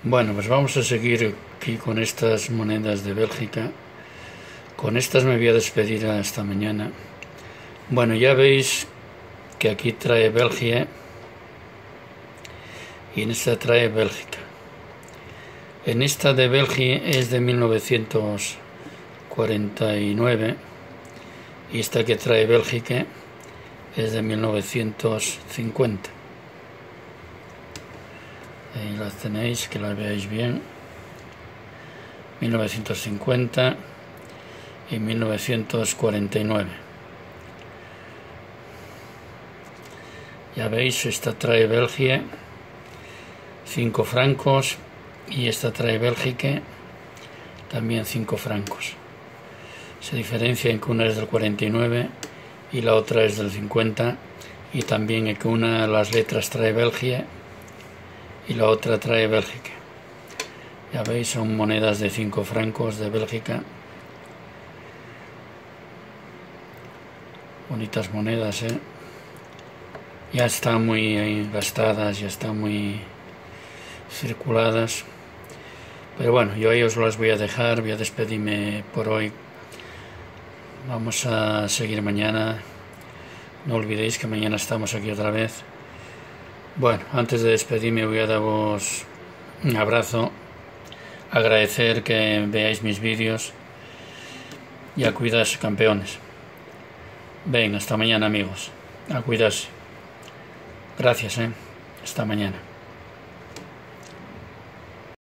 Bueno, pues vamos a seguir aquí con estas monedas de Bélgica. Con estas me voy a despedir hasta mañana. Bueno, ya veis que aquí trae Bélgica y en esta trae Bélgica. En esta de Bélgica es de 1949 y esta que trae Bélgica es de 1950. Ahí las tenéis, que las veáis bien. 1950 y 1949. Ya veis, esta trae Bélgica 5 francos y esta trae Bélgica también 5 francos. Se diferencia en que una es del 49 y la otra es del 50, y también en que una de las letras trae Bélgica y la otra trae Bélgica. Ya veis, son monedas de 5 francos de Bélgica. Bonitas monedas, ¿eh? Ya están muy gastadas, ya están muy circuladas. Pero bueno, yo ahí os las voy a dejar, voy a despedirme por hoy. Vamos a seguir mañana. No olvidéis que mañana estamos aquí otra vez. Bueno, antes de despedirme voy a daros un abrazo, agradecer que veáis mis vídeos y a cuidarse, campeones. Venga, hasta mañana, amigos. A cuidarse. Gracias, hasta mañana.